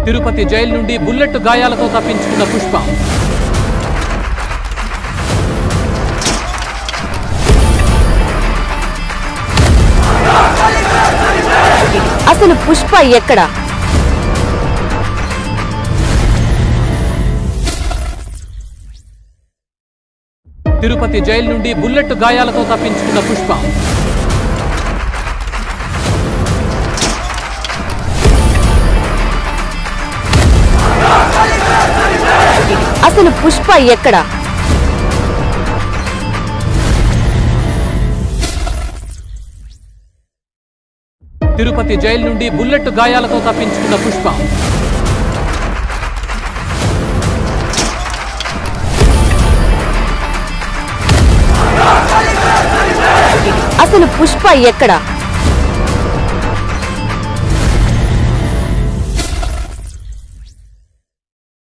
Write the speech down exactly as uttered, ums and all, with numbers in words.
Tirupati jail నుండి bullet గాయాలతో తప్పించుకున్న పుష్ప. అసలు పుష్ప ఎక్కడ? తిరుపతి జైలు నుండి బుల్లెట్ గాయాలతో తప్పించుకున్న పుష్ప. అసలు పుష్ప ఎక్కడ? తిరుపతి జైలు నుండి బుల్లెట్ గాయాలతో తప్పించుకున్న పుష్ప. అసలు పుష్ప ఎక్కడ?